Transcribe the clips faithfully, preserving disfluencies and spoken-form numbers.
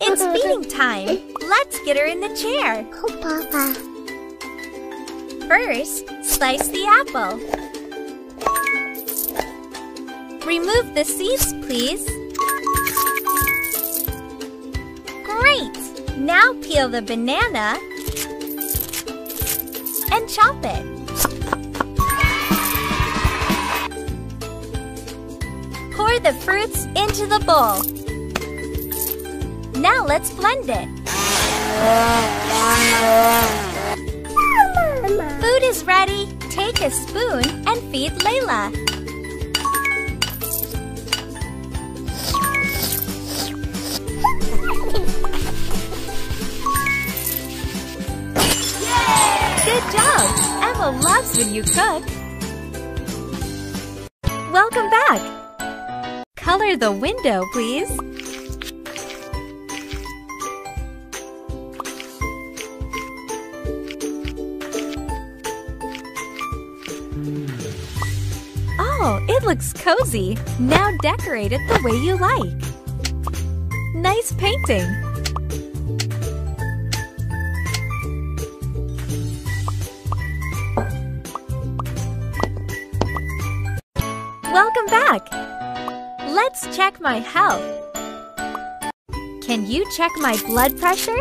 It's feeding time. Let's get her in the chair. First, slice the apple. Remove the seeds, please. Great! Now peel the banana and chop it. Pour the fruits into the bowl. Now let's blend it. Food is ready. Take a spoon and feed Layla. Good job! Emma loves when you cook. Welcome back. Color the window, please. Oh, it looks cozy. Now decorate it the way you like. Nice painting. Welcome back. Let's check my health. Can you check my blood pressure?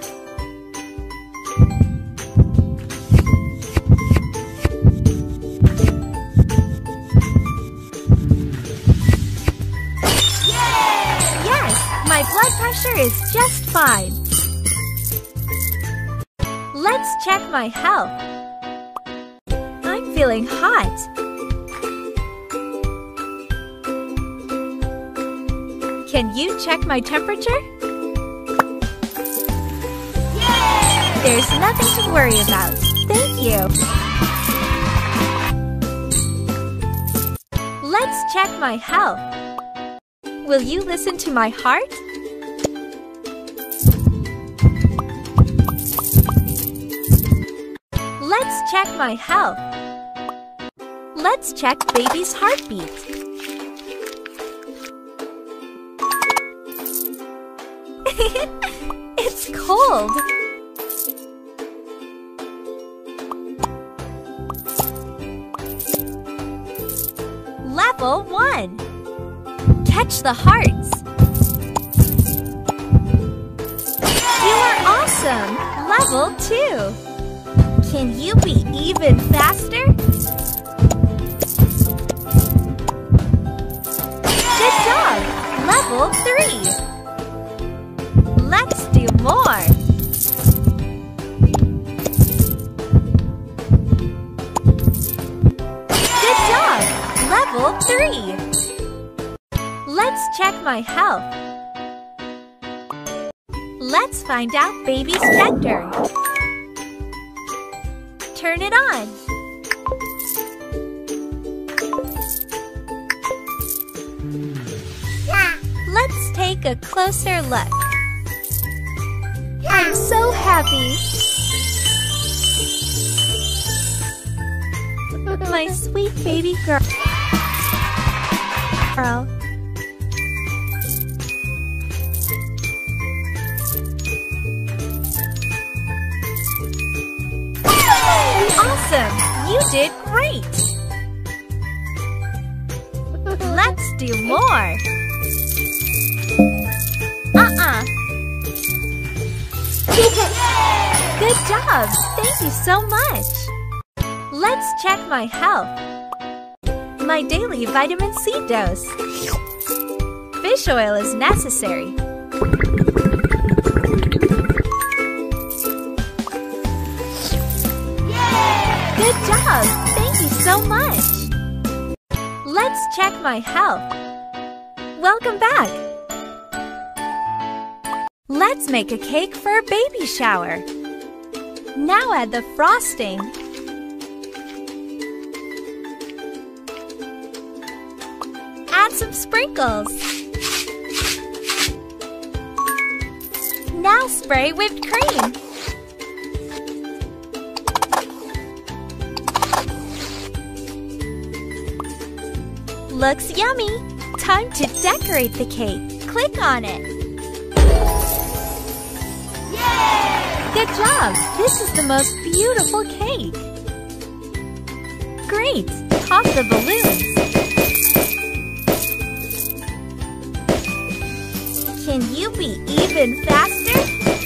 My blood pressure is just fine. Let's check my health. I'm feeling hot. Can you check my temperature? Yay! There's nothing to worry about. Thank you. Let's check my health. Will you listen to my heart? Let's check my health. Let's check baby's heartbeat. It's cold. Level one. Catch the hearts. You are awesome! Level two. Can you be even faster? Good job! Level three. Let's do more. Good job! Level three. Let's check my health. Let's find out baby's gender. Turn it on. Let's take a closer look. I'm so happy. My sweet baby girl. Girl. Awesome! You did great! Let's do more! Uh-uh! Good job! Thank you so much! Let's check my health. My daily vitamin C dose. Fish oil is necessary. Good job! Thank you so much! Let's check my health. Welcome back! Let's make a cake for a baby shower. Now add the frosting. Add some sprinkles. Now spray whipped cream. Looks yummy! Time to decorate the cake. Click on it. Good job! This is the most beautiful cake! Great! Pop the balloons! Can you be even faster?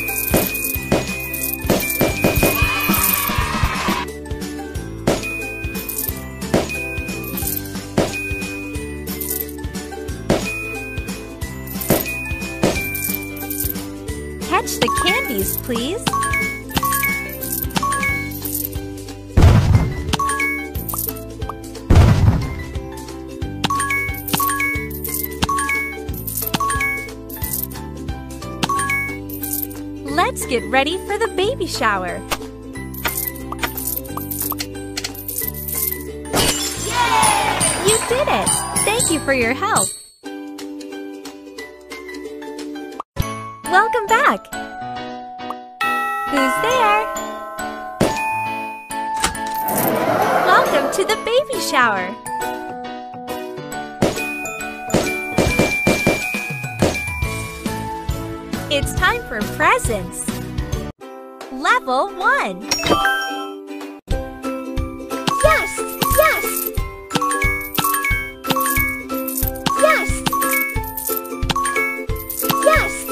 Catch the candies, please. Let's get ready for the baby shower. Yay! You did it! Thank you for your help. Welcome back! Who's there? Welcome to the baby shower! It's time for presents! Level one! Yes! Yes! Yes! Yes!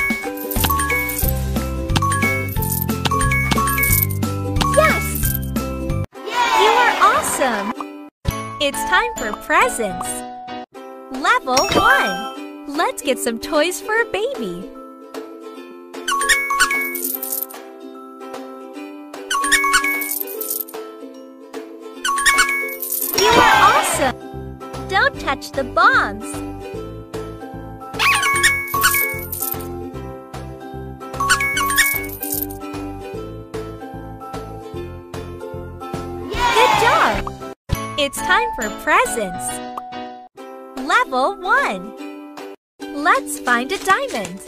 Awesome! It's time for presents! Level one! Let's get some toys for a baby! You are awesome! Don't touch the bombs! It's time for presents! Level one! Let's find a diamond!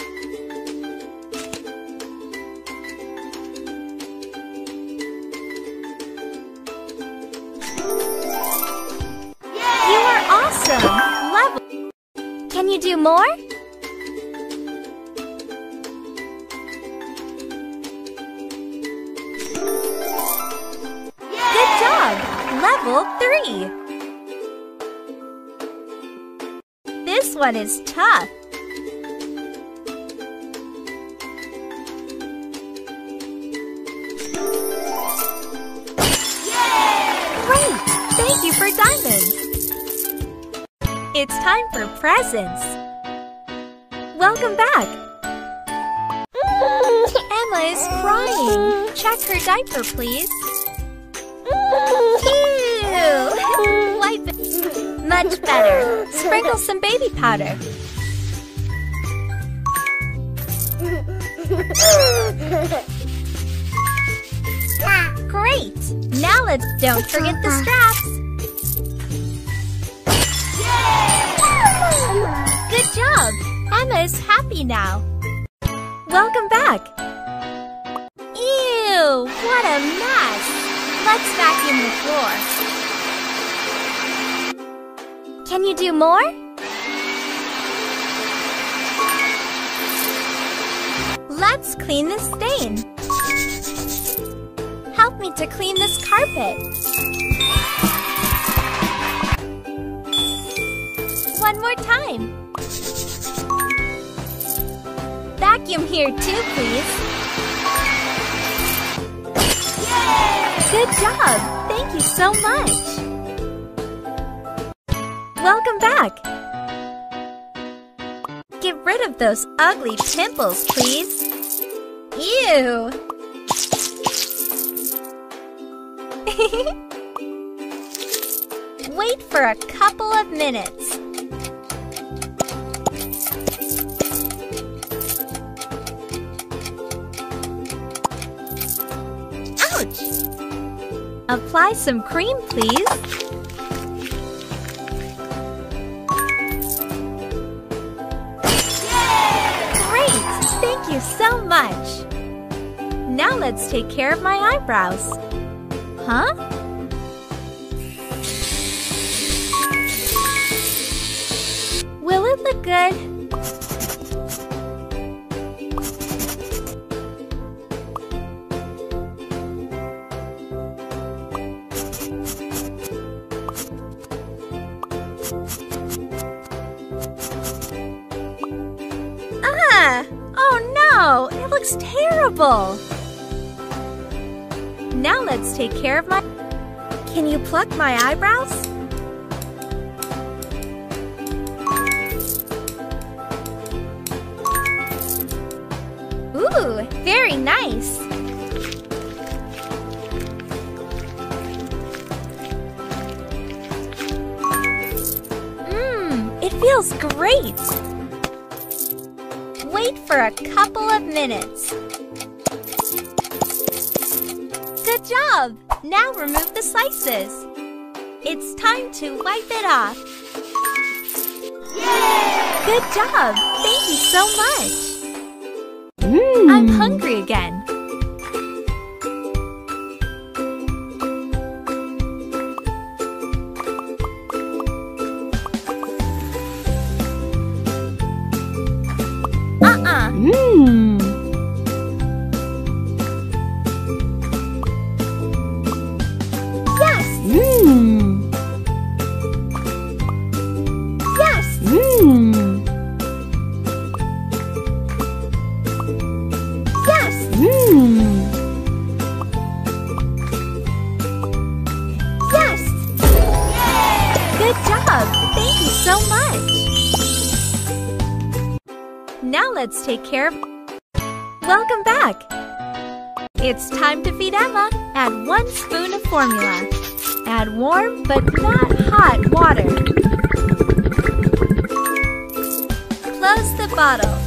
Yay! You are awesome! Level... Can you do more? Good job! Level three. This one is tough. Yay! Great! Thank you for diamonds. It's time for presents. Welcome back. Emma is crying. Check her diaper, please. Ew! Wipe it. Much better. Sprinkle some baby powder. Great! Now let's don't forget the straps. Yay! Good job! Emma is happy now. Welcome back. Ew! What a mess! Let's vacuum the floor. Can you do more? Let's clean the stain. Help me to clean this carpet. One more time. Vacuum here too, please. Good job! Thank you so much! Welcome back! Get rid of those ugly pimples, please! Ew! Wait for a couple of minutes. Ouch! Apply some cream, please. Yay! Great! Thank you so much. Now let's take care of my eyebrows. Huh? Will it look good? No, it looks terrible. Now let's take care of my... Can you pluck my eyebrows? Ooh, very nice. Mmm, it feels great. Wait for a couple of minutes. Good job! Now remove the slices. It's time to wipe it off. Yay! Good job! Thank you so much. Mm. I'm hungry again. Uh-uh. Mm. Yes! Mm. Yes! Mm. Yes! Mm. Yes! Yay! Good job! Thank you so much. Now let's take care of... Welcome back! It's time to feed Emma. Add one spoon of formula. Add warm but not hot water. Close the bottle.